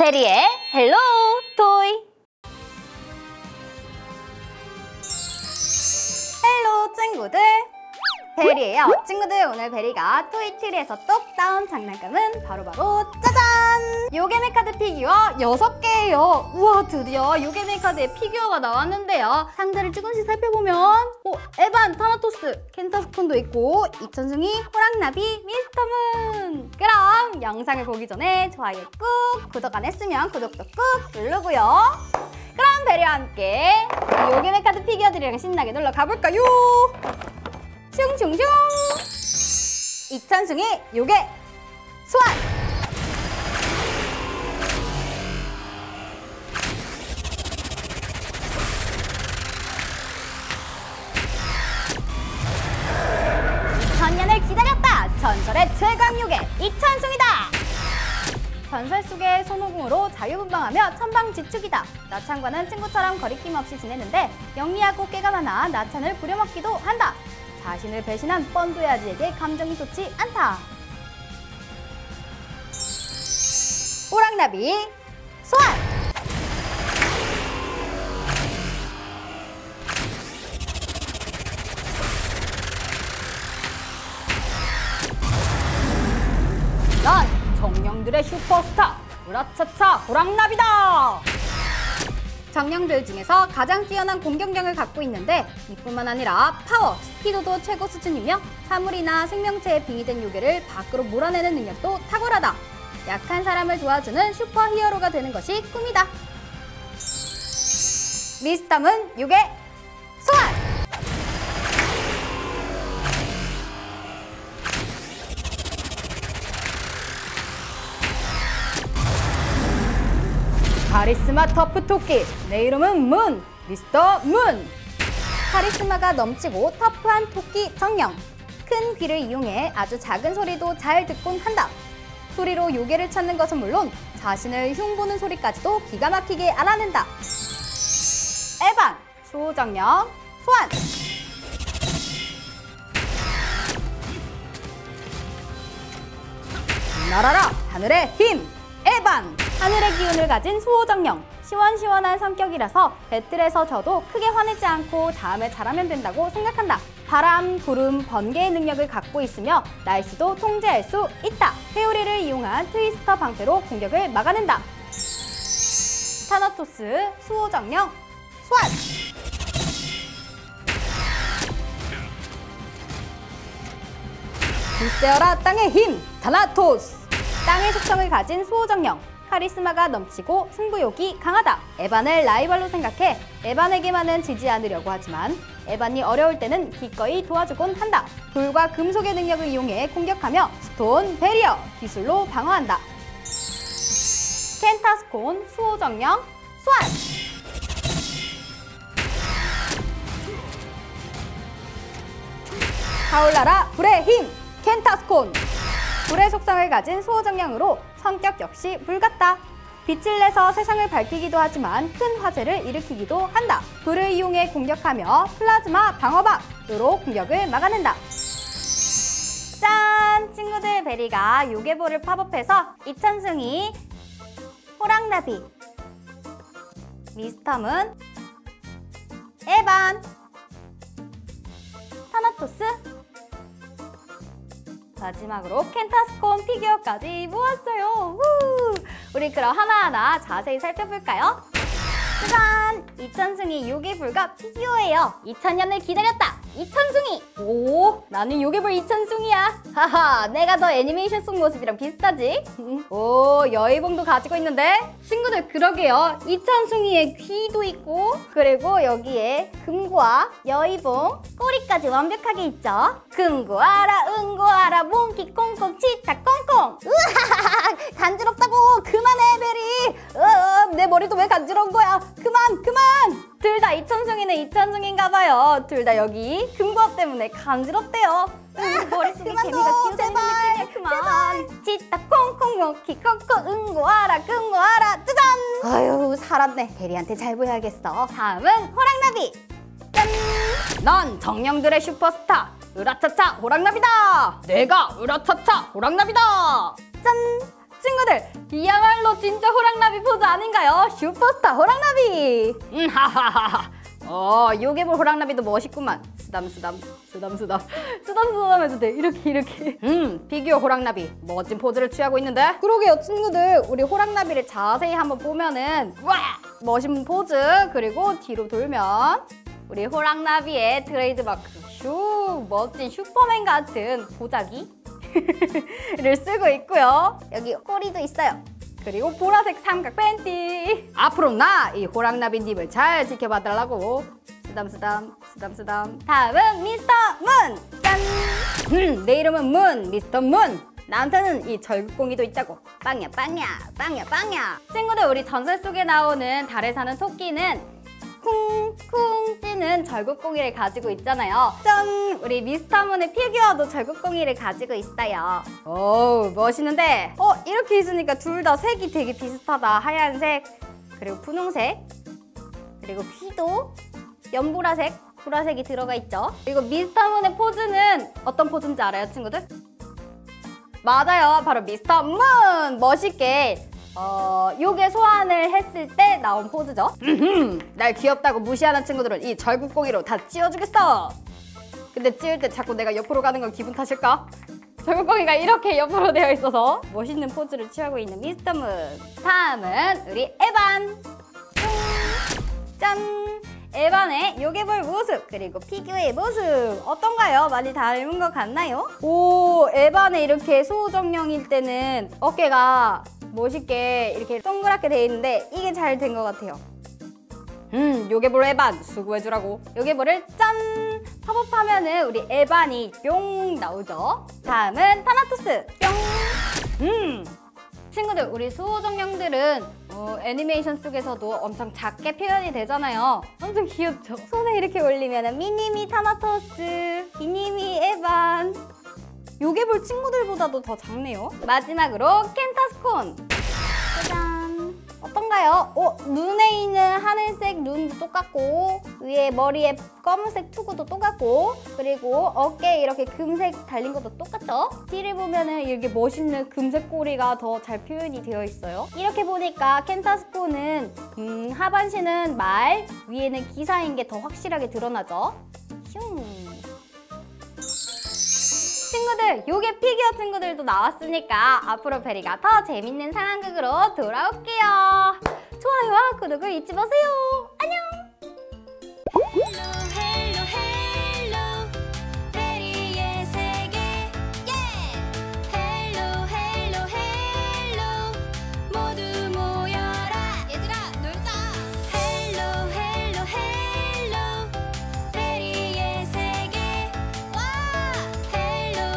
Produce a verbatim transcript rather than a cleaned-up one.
베리의 헬로 토이. 헬로 친구들, 베리예요. 친구들, 오늘 베리가 토이트리에서 똑 따온 장난감은 바로바로 짜잔! 요게메 카드 피규어 여섯 개예요. 우와, 드디어 요게메 카드의 피규어가 나왔는데요. 상자를 조금씩 살펴보면 오, 에반, 타나토스, 켄타스콘도 있고 이천숭이, 호랑나비, 미스터문! 그럼 영상을 보기 전에 좋아요 꾹, 구독 안 했으면 구독도 꾹 누르고요. 그럼 베리와 함께 요게메 카드 피규어들이랑 신나게 놀러 가볼까요? 슝슝슝! 이천숭이 요게 소환! 천년을 기다렸다! 전설의 최강 요게 이천숭이다! 전설 속의 손오공으로 자유분방하며 천방지축이다. 나찬과는 친구처럼 거리낌 없이 지내는데 영리하고 깨가 많아 나찬을 부려먹기도 한다. 자신을 배신한 뻔도야지에게 감정이 좋지 않다. 호랑나비 소환! 난 정령들의 슈퍼스타 으라차차 호랑나비다! 정령들 중에서 가장 뛰어난 공격력을 갖고 있는데 이뿐만 아니라 파워, 스피드도 최고 수준이며 사물이나 생명체에 빙의된 요괴를 밖으로 몰아내는 능력도 탁월하다. 약한 사람을 도와주는 슈퍼히어로가 되는 것이 꿈이다. 미스터문 요괴 소환! 카리스마 터프 토끼, 내 이름은 문, 미스터 문! 카리스마가 넘치고 터프한 토끼 정령. 큰 귀를 이용해 아주 작은 소리도 잘 듣곤 한다. 소리로 요괴를 찾는 것은 물론 자신을 흉보는 소리까지도 기가 막히게 알아낸다. 에반, 수호정령, 소환! 날아라, 하늘의 힘! 에반! 하늘의 기운을 가진 수호정령. 시원시원한 성격이라서 배틀에서 져도 크게 화내지 않고 다음에 잘하면 된다고 생각한다. 바람, 구름, 번개의 능력을 갖고 있으며 날씨도 통제할 수 있다. 회오리를 이용한 트위스터 방패로 공격을 막아낸다. 타나토스, 수호정령, 소환! 불세어라 땅의 힘! 타나토스! 땅의 속성을 가진 수호정령. 카리스마가 넘치고 승부욕이 강하다. 에반을 라이벌로 생각해 에반에게만은 지지 않으려고 하지만 에반이 어려울 때는 기꺼이 도와주곤 한다. 돌과 금속의 능력을 이용해 공격하며 스톤 베리어 기술로 방어한다. 켄타스콘 수호정령 소환! 타올라라 불의 힘! 켄타스콘! 불의 속성을 가진 수호정령으로 성격 역시 불 같다. 빛을 내서 세상을 밝히기도 하지만 큰 화재를 일으키기도 한다. 불을 이용해 공격하며 플라즈마 방어박으로 공격을 막아낸다. 짠! 친구들, 베리가 요괴볼을 팝업해서 이천숭이, 호랑나비, 미스터문, 에반, 타나토스, 마지막으로 켄타스콘 피규어까지 모았어요. 우! 우리 그럼 하나하나 자세히 살펴볼까요? 짜잔! 이천숭이 요괴볼과 피규어예요. 이천 년을 기다렸다. 이천숭이! 오, 나는 요괴볼 이천숭이야. 하하, 내가 더 애니메이션 속 모습이랑 비슷하지? 오, 여의봉도 가지고 있는데? 친구들, 그러게요. 이천숭이의 귀도 있고, 그리고 여기에 금고와 여의봉, 꼬리까지 완벽하게 있죠? 금고하라, 은고하라, 몽키 꽁꽁, 치타 꽁꽁! 으하하하! 간지럽다고! 그만해, 베리! 으, 내 머리도 왜 간지러운 거야? 그만! 그만! 둘 다 이천숭이는 이천숭인가봐요. 둘 다 여기 금고 때문에 간지럽대요. 응, 머릿속에 개미가 끼어다니는 느낌이야. 그만! 치타 콩콩 몽키 꽁꽁 은고하라 금고하라 짜잔! 아유, 살았네. 베리한테 잘 보여야겠어. 다음은 호랑나비! 짠! 넌 정령들의 슈퍼스타 으라차차 호랑나비다! 내가 으라차차 호랑나비다! 짠! 친구들, 이야말로 진짜 호랑나비 포즈 아닌가요? 슈퍼스타 호랑나비. 음, 하하하하. 어, 요괴볼 호랑나비도 멋있구만. 쓰담쓰담 쓰담쓰담 쓰담쓰담 해도 돼. 이렇게 이렇게. 음, 피규어 호랑나비 멋진 포즈를 취하고 있는데? 그러게요 친구들, 우리 호랑나비를 자세히 한번 보면은 와! 멋있는 포즈, 그리고 뒤로 돌면 우리 호랑나비의 트레이드마크 슈 멋진 슈퍼맨 같은 보자기를 쓰고 있고요. 여기 꼬리도 있어요. 그리고 보라색 삼각 팬티. 앞으로 나 이 호랑나비님을 잘 지켜봐달라고. 쓰담쓰담 쓰담쓰담. 다음은 미스터 문. 짠. 음, 내 이름은 문, 미스터 문. 나한테는 이 절구공이도 있다고. 빵야 빵야 빵야 빵야. 친구들, 우리 전설 속에 나오는 달에 사는 토끼는 쿵쿵 찌는 절구공이를 가지고 있잖아요. 짠! 우리 미스터 문의 피규어도 절구공이를 가지고 있어요. 오, 멋있는데? 어, 이렇게 있으니까 둘 다 색이 되게 비슷하다. 하얀색, 그리고 분홍색, 그리고 귀도 연보라색, 보라색이 들어가 있죠. 그리고 미스터 문의 포즈는 어떤 포즈인지 알아요, 친구들? 맞아요, 바로 미스터 문! 멋있게 어, 요괴 소환을 했을 때 나온 포즈죠. 날 귀엽다고 무시하는 친구들은 이 절구공이로 다 찌워주겠어. 근데 찌울 때 자꾸 내가 옆으로 가는 건 기분 탓일까? 절구공이가 이렇게 옆으로 되어 있어서 멋있는 포즈를 취하고 있는 미스터 문. 다음은 우리 에반. 짠! 에반의 요괴볼 모습, 그리고 피규어의 모습 어떤가요? 많이 닮은 것 같나요? 오, 에반의 이렇게 소정령일 때는 어깨가 멋있게 이렇게 동그랗게 돼 있는데 이게 잘 된 것 같아요. 음, 요괴볼 에반 수고해주라고. 요괴볼을 짠! 팝업하면은 우리 에반이 뿅 나오죠. 다음은 타나토스 뿅! 음! 친구들, 우리 수호정령들은 어, 애니메이션 속에서도 엄청 작게 표현이 되잖아요. 엄청 귀엽죠? 손에 이렇게 올리면 미니미 타나토스, 미니미 에반. 요괴볼 친구들보다도 더 작네요. 마지막으로 켄타스콘. 짜잔! 어떤가요? 어, 눈에 있는 하늘색 눈도 똑같고, 위에 머리에 검은색 투구도 똑같고, 그리고 어깨에 이렇게 금색 달린 것도 똑같죠? 뒤를 보면은 이렇게 멋있는 금색 꼬리가 더 잘 표현이 되어 있어요. 이렇게 보니까 켄타스콘은 음, 하반신은 말, 위에는 기사인 게 더 확실하게 드러나죠? 슝! 친구들, 요괴 피규어 친구들도 나왔으니까 앞으로 베리가 더 재밌는 상황극으로 돌아올게요. 좋아요와 구독을 잊지 마세요.